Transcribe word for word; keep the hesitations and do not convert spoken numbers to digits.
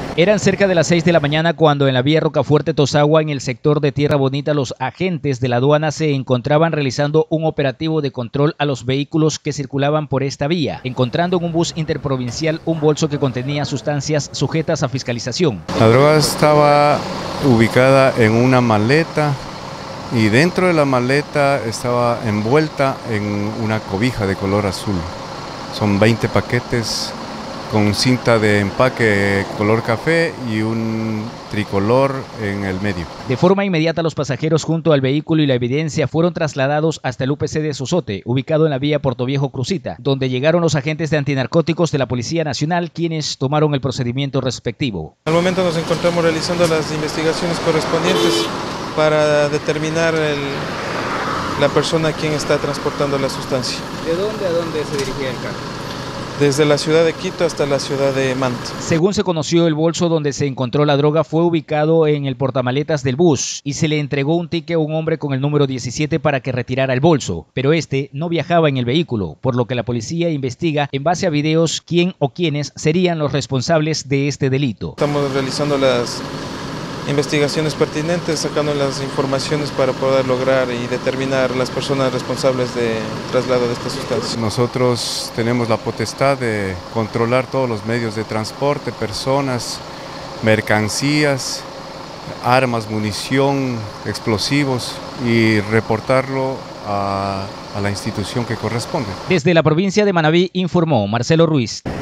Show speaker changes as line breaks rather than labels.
Eran cerca de las seis de la mañana cuando en la vía Rocafuerte Tosagua, en el sector de Tierra Bonita, los agentes de la aduana se encontraban realizando un operativo de control a los vehículos que circulaban por esta vía, encontrando en un bus interprovincial un bolso que contenía sustancias sujetas a fiscalización.
La droga estaba ubicada en una maleta y dentro de la maleta estaba envuelta en una cobija de color azul. Son veinte paquetes con cinta de empaque color café y un tricolor en el medio.
De forma inmediata, los pasajeros junto al vehículo y la evidencia fueron trasladados hasta el U P C de Sosote, ubicado en la vía Portoviejo Crucita, donde llegaron los agentes de antinarcóticos de la Policía Nacional, quienes tomaron el procedimiento respectivo.
Al momento nos encontramos realizando las investigaciones correspondientes para determinar el, la persona a quien está transportando la sustancia.
¿De dónde a dónde se dirigía el carro?
Desde la ciudad de Quito hasta la ciudad de Manta.
Según se conoció, el bolso donde se encontró la droga fue ubicado en el portamaletas del bus y se le entregó un ticket a un hombre con el número diecisiete para que retirara el bolso, pero este no viajaba en el vehículo, por lo que la policía investiga en base a videos quién o quiénes serían los responsables de este delito.
Estamos realizando las investigaciones pertinentes, sacando las informaciones para poder lograr y determinar las personas responsables del traslado de esta sustancia.
Nosotros tenemos la potestad de controlar todos los medios de transporte, personas, mercancías, armas, munición, explosivos y reportarlo a, a la institución que corresponde.
Desde la provincia de Manabí informó Marcelo Ruiz.